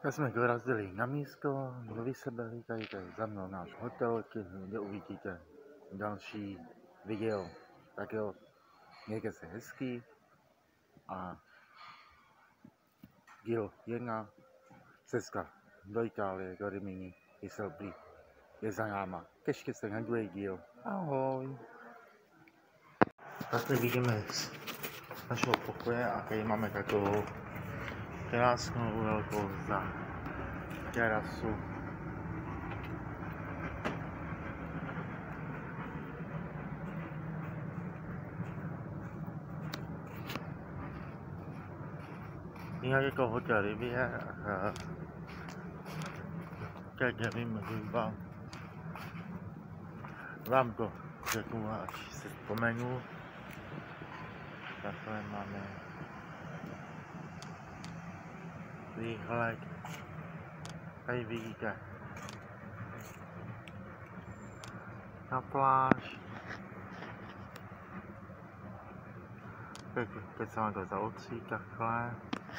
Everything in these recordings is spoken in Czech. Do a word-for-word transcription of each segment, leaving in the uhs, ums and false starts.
Tak jsme dorazili na místo do Vysebelí, tady to je za mnou náš hotel, kde uvidíte další video. Tak jo, mějte se hezký a díl jedna, cesta do Itálie, do Rimini, Vysebelí je za náma. Těšte se na druhý díl. Ahoj. Takhle vidíme z našeho pokoje a tady máme takovou krásnou velkou za terasu. Jinak jako hotel Riviera, tak nevím, vám, vám to řeknu, až se vzpomenu. Takhle máme výhled, tady vidíte na pláž, teď, teď se vám to zaotří takhle.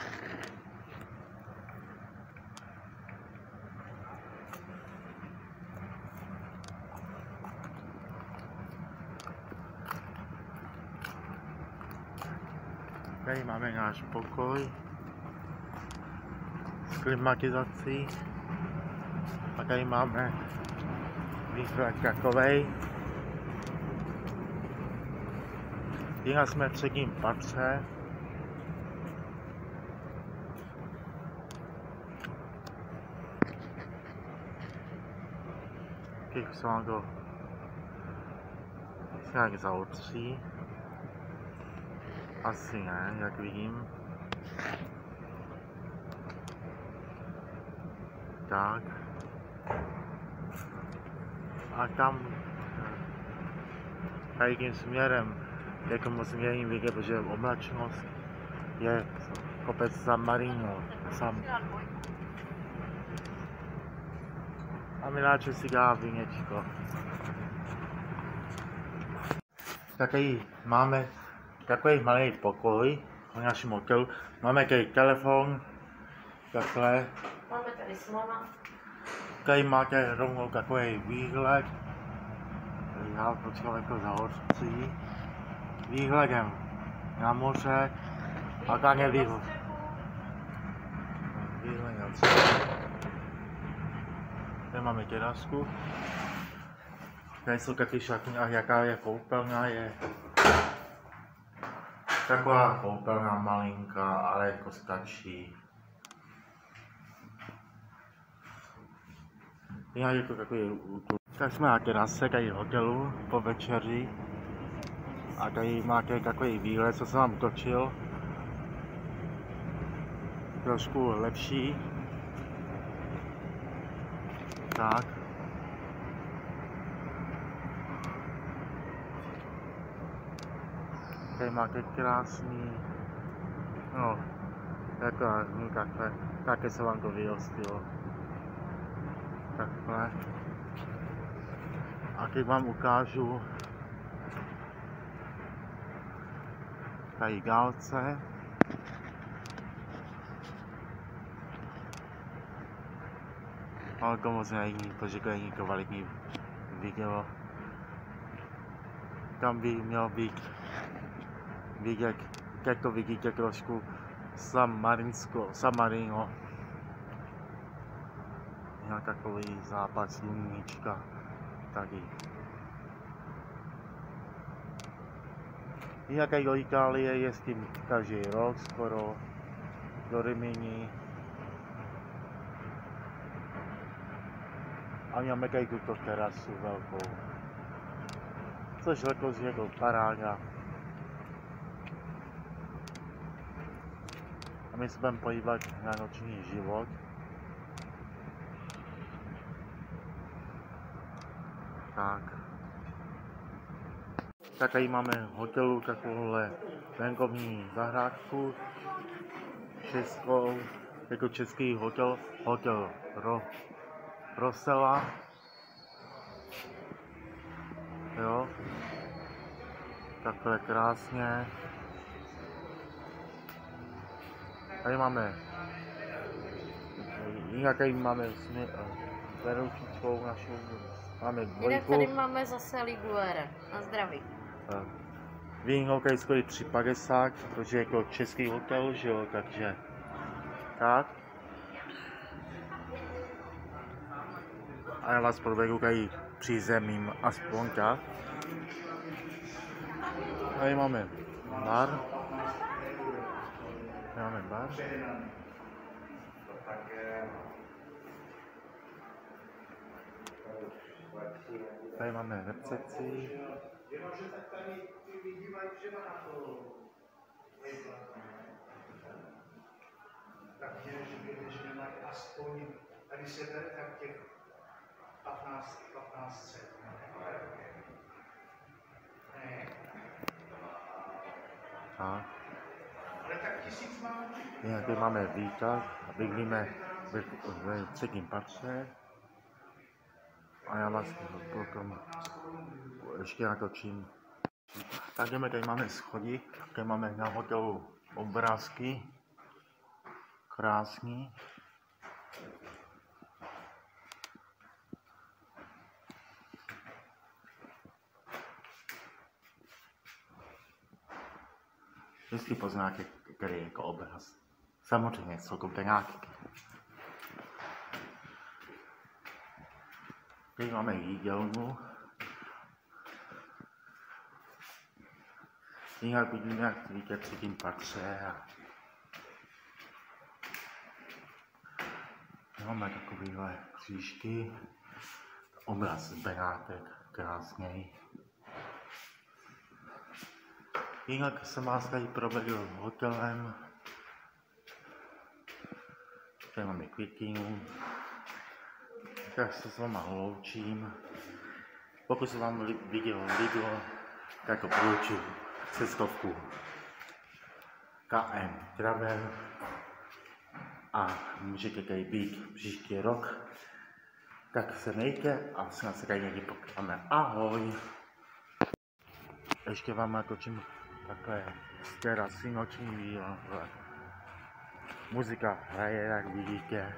Tady máme náš pokoj s klimatizací a tady máme výhled takovej. Jinak jsme v třetím patře. Teď se vám to nějak zaotří. Asi ne, jak vidím. Tak. A tam tady tím směrem, jako moc měním vidět, protože oblačnost je kopec San Marino. Sam. A Miláče si dá víněčko. Tak tady máme takový malý pokoj v našem hotelu. Máme tady telefon, takhle. Máme tady smlouva. Tady máte rovnou takový výhled. Já počkám jako za hoří. Výhledem na moře a tam je výhled. Výhled na moře. Tady máme terasku. Tady jsou taky šatny a jaká je koupelna je. Taková koupelna malinká, ale jako stačí. Jinak je to takový útok. Tak jsme na terase tady hotelu po večeři. A tady máte takový výhled, co jsem vám točil. Trošku lepší. Tak. Tady máte krásný, no, jako takhle, také se vám to vyrostilo. Takhle. A teď vám ukážu tady dálce. Ale to moc není, protože to není kvalitní video. Tam by mělo být vidět, jak to vidíte trošku San Marinsko, San Marino. Je takový západ sluníčka tady. Jinak do Itálie je s tím každý rok skoro, do Rimini. A máme tady tuto terasu velkou. Což letos je to paráda. A my se budeme podívat na noční život. Tak. Tak tady máme v hotelu takovouhle venkovní zahrádku. Českou, jako český hotel, hotel Ro, Rosela. Jo. Takhle krásně. Tady máme Jinak tady máme vlastně Veroučickou našou, máme Jinak dvojku. tady máme zase Liguere. Na zdraví. Víno tady stojí tři padesát, protože je to český hotel, že jo, takže tak. A já vás provedu tady přízemím aspoň tak. Tady máme bar. Tady máme bar. Tady máme recepci. Takže že nemají aspoň, tady se bere tak těch patnáct, patnáct set. Ne. A. Ale tak tisíc máme. Jinak tady máme výtah a bydlíme ve, ve třetím patře. A já vás potom ještě natočím. Tak jdeme, tady máme schody, tady máme na hotelu obrázky. Krásný. Vždycky poznáte, který je jako obraz. Samozřejmě jsou to penáky. Tady máme jídelnu. Jinak vidíme, jak víte, při tím patře. A máme takovýhle křížky. Obraz z Benátek, krásný. Jinak jsem vás tady provedl hotelem. Tady máme květinu. Tak se s váma loučím. Pokud se vám video líbilo, tak doporučuji cestovku K M Travel a můžete tady být příští rok. Tak se mějte a snad se tady někdy potkáme. Ahoj! Ještě vám natočím takhle z terasy noční výlet. Muzika hraje, jak vidíte.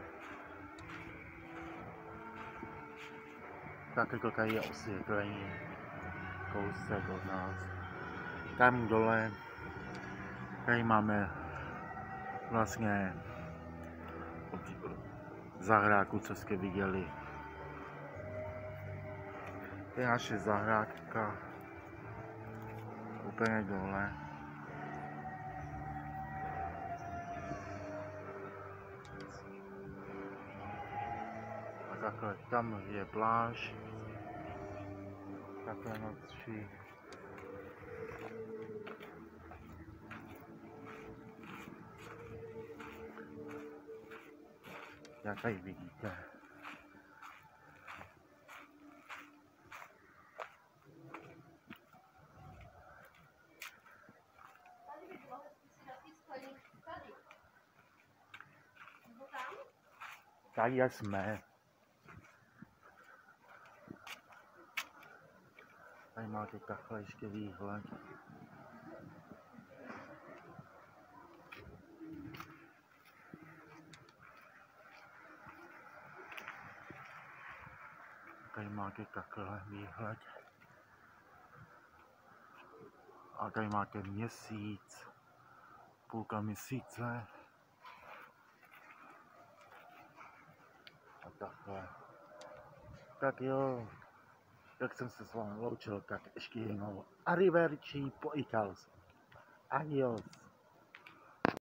Tak jako tady je osvětlení, kousek od nás. Tam dole, tady máme vlastně zahrádku, co jste viděli. To je naše zahrádka, úplně dole. A takhle, tam je pláž. Takhle nocí. Jak tady vidíte. Tady jsme. Tady máte takhle ještě výhled. Tady máte takhle výhled. A tady máte měsíc, půlka měsíce. A takhle. Tak jo, jak jsem se s vámi loučil, tak ještě jednou arrivederci po italsky. Adios.